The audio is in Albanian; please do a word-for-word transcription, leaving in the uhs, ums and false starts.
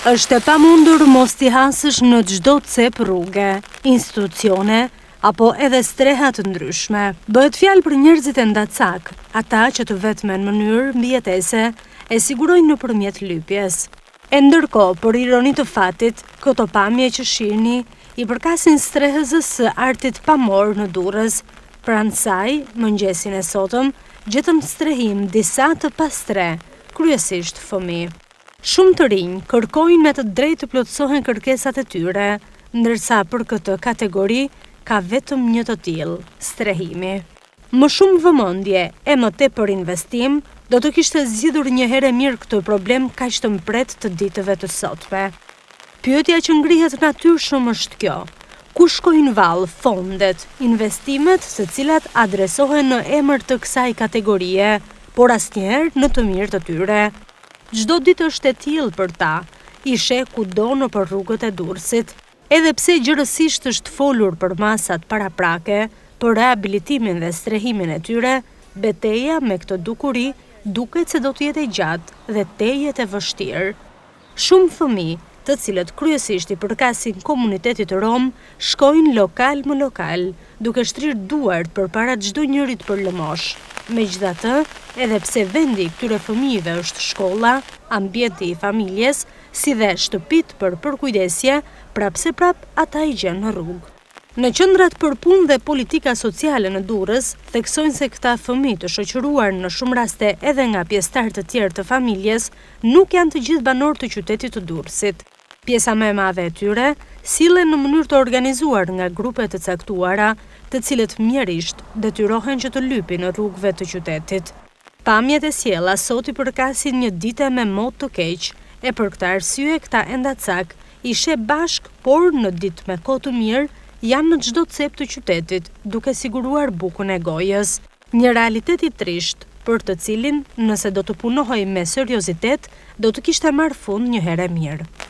Është e pamundur mos t'i hasësh në çdo cep rruge, institucione apo edhe streha të ndryshme. Bëhet fjalë për njerëzit e ndacak, ata që të vetmen mënyrë mbijetese e sigurojnë nëpërmjet lypjes. E ndërkohë, për ironi të fatit, këto pamje që shihni i përkasin strehëzës së artit pamor në Durrës. Pranë saj, mëngjesin e sotëm, gjetëm strehim disa të pastre, kryesisht fëmijë. Shumë të rinj kërkojnë me të drejtë të plotësohen kërkesat e tyre, ndërsa për këtë kategori ka vetëm një të tillë, strehimi. Më shumë vëmendje e më tepër investim do të kishte zgjidhur një herë mirë këtë problem kaq të mpret të ditëve të sotme. Pyetja që ngrihet natyrshëm është kjo: ku shkojnë vallë fondet, investimet të cilat adresohen në emër të kësaj kategorie, por asnjëherë në të mirë të tyre? Çdo ditë është e tillë për ta, i sheh kudo nëpër rrugët e Durrësit, edhe pse gjërësisht është folur për masat paraprake, për rehabilitimin dhe strehimin e tyre, betejë me këtë dukuri duket se do të jetë e gjatë dhe tejet e vështirë. Shumë fëmijë, të cilët kryesisht i përkasin komunitetit rom, shkojnë lokal më lokal, duke shtrirë duart përpara çdo njërit për lëmosh. Megjithatë, edhe pse vendi i këtyre fëmijëve është shkolla, ambienti i familjes, si dhe shtëpit për përkujdesje, prapse prap ata i gjen në rrugë. Në qendrat për punë dhe politika sociale në Durrës, theksojnë se këta fëmijë të shoqëruar në shumë raste edhe nga pjesëtar të tjerë të familjes, nuk janë të gjithë banorë të qytetit të Durrësit. Pjesa më e madhe e tyre sillen në mënyrë të organizuar nga grupe të caktuara, të cilët mjerisht detyrohen që të lypin në rrugëve të qytetit. Pamjet e sjella sot i përkasin një dite me mod të keq, e për këtë arsye këta endacak i sheh bashk, por në ditë me kohë të mirë janë në çdo cep të qytetit, duke siguruar bukën e gojës. Një realitet i trisht, për të cilin, nëse do të punohej me seriozitet, do të kishte marrë fund një herë mirë.